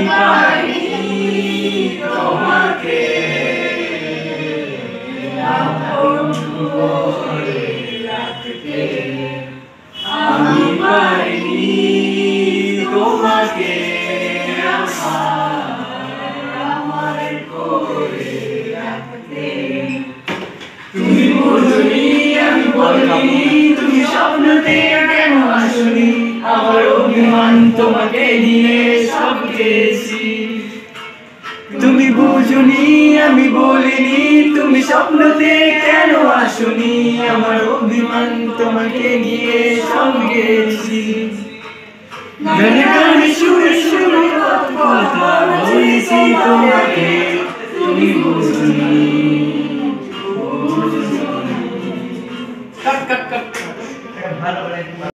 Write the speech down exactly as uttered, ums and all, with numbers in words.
পারিনি তোমাকে আপন করে রাখতে, আমি পারিনি তোমাকে আমার করে রাখতে। তুমি বুঝনি আমি বলিনি, তুমি স্বপ্নতে কেন আসনি, আমার অভিমান তোমাকে নিয়ে সব গেছি। তুমি বুঝনি আমি বলিনি, তুমি স্বপ্নতে কেন আসনি, আমার অভিমান তোমাকে নিয়ে সব গেছি। গানে গানে সুরে সুরে কথা বলেছি তোমাকে, তুমি বুঝনি। কাট কাট কাট ভালো।